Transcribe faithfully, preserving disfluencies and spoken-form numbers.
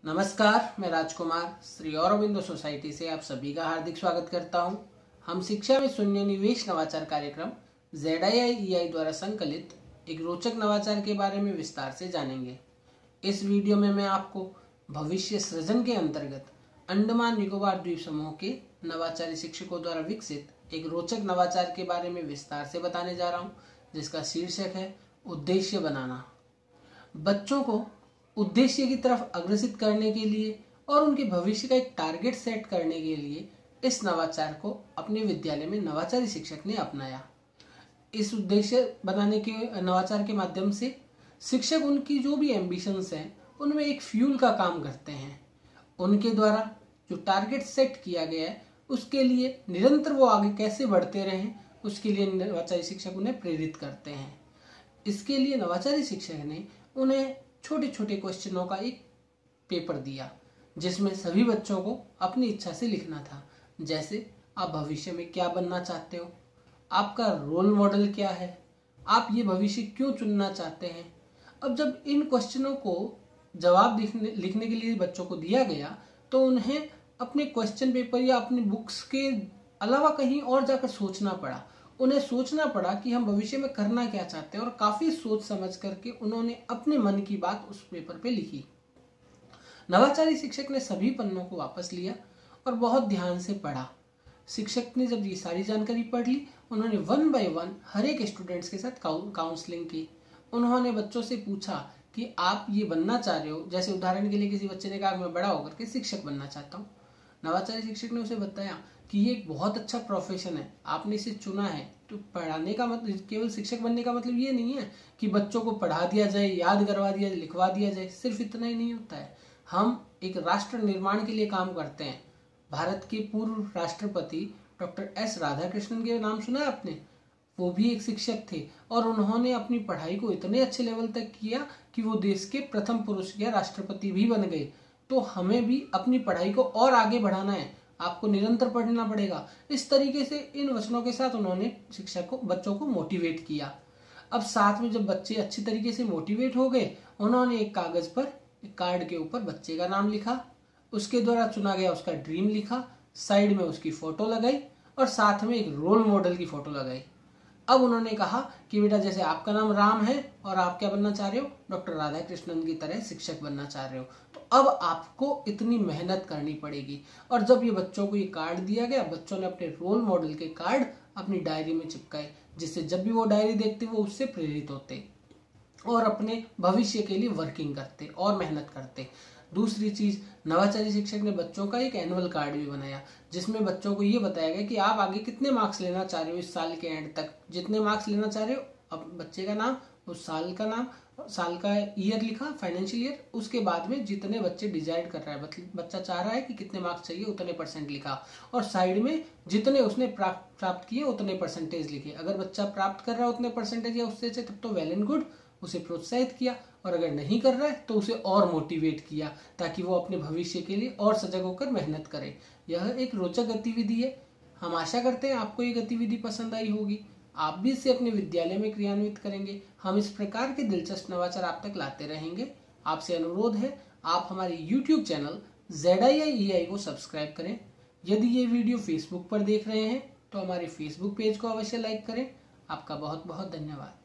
नमस्कार, मैं राजकुमार श्री औरबिंदो सोसाइटी से आप सभी का हार्दिक स्वागत करता हूं। हम शिक्षा में शून्य निवेश नवाचार कार्यक्रम जेड आई आई ई आई द्वारा संकलित एक रोचक नवाचार के बारे में विस्तार से जानेंगे। इस वीडियो में मैं आपको भविष्य सृजन के अंतर्गत अंडमान निकोबार द्वीप समूह के नवाचारी शिक्षकों द्वारा विकसित एक रोचक नवाचार के बारे में विस्तार से बताने जा रहा हूँ, जिसका शीर्षक है उद्देश्य बनाना। बच्चों को उद्देश्य की तरफ अग्रसित करने के लिए और उनके भविष्य का एक टारगेट सेट करने के लिए इस नवाचार को अपने विद्यालय में नवाचारी शिक्षक ने अपनाया। इस उद्देश्य बनाने के नवाचार के माध्यम से शिक्षक उनकी जो भी एम्बिशंस हैं उनमें एक फ्यूल का काम करते हैं। उनके द्वारा जो टारगेट सेट किया गया है उसके लिए निरंतर वो आगे कैसे बढ़ते रहें, उसके लिए नवाचारी शिक्षक उन्हें प्रेरित करते हैं। इसके लिए नवाचारी शिक्षक ने उन्हें छोटे छोटे क्वेश्चनों का एक पेपर दिया, जिसमें सभी बच्चों को अपनी इच्छा से लिखना था। जैसे आप भविष्य में क्या बनना चाहते हो, आपका रोल मॉडल क्या है, आप ये भविष्य क्यों चुनना चाहते हैं। अब जब इन क्वेश्चनों को जवाब लिखने लिखने के लिए बच्चों को दिया गया तो उन्हें अपने क्वेश्चन पेपर या अपनी बुक्स के अलावा कहीं और जाकर सोचना पड़ा। उन्हें सोचना पड़ा कि हम भविष्य में करना क्या चाहते हैं, और काफी सोच समझ करके उन्होंने अपने मन की बात उस पेपर पे लिखी। नवाचारी शिक्षक ने सभी पन्नों को वापस लिया और बहुत ध्यान से पढ़ा। शिक्षक ने जब ये सारी जानकारी पढ़ ली, उन्होंने वन बाय वन हर एक स्टूडेंट्स के साथ काउंसलिंग की। उन्होंने बच्चों से पूछा कि आप ये बनना चाह रहे हो। जैसे उदाहरण के लिए किसी बच्चे ने कहा मैं बड़ा होकर के शिक्षक बनना चाहता हूँ। नवाचारी शिक्षक ने उसे बताया कि ये एक बहुत अच्छा प्रोफेशन है, आपने इसे चुना है। तो पढ़ाने का मतलब, केवल शिक्षक बनने का मतलब ये नहीं है कि बच्चों को पढ़ा दिया जाए, याद करवा दिया जाए, लिखवा दिया जाए, सिर्फ इतना ही नहीं होता है। हम एक राष्ट्र निर्माण के लिए काम करते हैं। भारत के पूर्व राष्ट्रपति डॉक्टर एस राधाकृष्णन के नाम सुना है आपने? वो भी एक शिक्षक थे और उन्होंने अपनी पढ़ाई को इतने अच्छे लेवल तक किया कि वो देश के प्रथम पुरुष या राष्ट्रपति भी बन गए। तो हमें भी अपनी पढ़ाई को और आगे बढ़ाना है, आपको निरंतर पढ़ना पड़ेगा। इस तरीके से इन वचनों के साथ उन्होंने शिक्षक को बच्चों को मोटिवेट किया। अब साथ में जब बच्चे अच्छी तरीके से मोटिवेट हो गए, उन्होंने एक कागज पर, एक कार्ड के ऊपर बच्चे का नाम लिखा, उसके द्वारा चुना गया उसका ड्रीम लिखा, साइड में उसकी फोटो लगाई और साथ में एक रोल मॉडल की फोटो लगाई। अब उन्होंने कहा कि बेटा, जैसे आपका नाम राम है और आप क्या बनना चाह रहे हो, डॉक्टर राधाकृष्णन की तरह शिक्षक बनना चाह रहे हो, तो अब आपको इतनी मेहनत करनी पड़ेगी। और जब ये बच्चों को ये कार्ड दिया गया, बच्चों ने अपने रोल मॉडल के कार्ड अपनी डायरी में चिपकाए, जिससे जब भी वो डायरी देखते वो उससे प्रेरित होते और अपने भविष्य के लिए वर्किंग करते और मेहनत करते। दूसरी चीज, नवाचारी शिक्षक ने बच्चों का एक एनुअल कार्ड भी बनाया, जिसमें बच्चों को ये बताया गया कि आप आगे कितने मार्क्स लेना चाह रहे हो इस साल के एंड तक। जितने मार्क्स लेना चाह रहे हो, अब बच्चे का नाम, उस साल का नाम, साल का ईयर लिखा, फाइनेंशियल ईयर, उसके बाद में जितने बच्चे डिसाइड कर रहा है, बच्चा चाह रहा है कि कितने मार्क्स चाहिए, उतने परसेंट लिखा, और साइड में जितने उसने प्राप्त प्राप्त किए उतने परसेंटेज लिखे। अगर बच्चा प्राप्त कर रहा है उतने परसेंटेज या उससे तब तो वेल एंड गुड, उसे प्रोत्साहित किया, और अगर नहीं कर रहा है तो उसे और मोटिवेट किया, ताकि वो अपने भविष्य के लिए और सजग होकर मेहनत करे। यह एक रोचक गतिविधि है। हम आशा करते हैं आपको ये गतिविधि पसंद आई होगी, आप भी इसे अपने विद्यालय में क्रियान्वित करेंगे। हम इस प्रकार के दिलचस्प नवाचार आप तक लाते रहेंगे। आपसे अनुरोध है, आप हमारे YouTube channel Z I I E I को सब्सक्राइब करें। यदि ये वीडियो फेसबुक पर देख रहे हैं तो हमारे फेसबुक पेज को अवश्य लाइक करें। आपका बहुत बहुत धन्यवाद।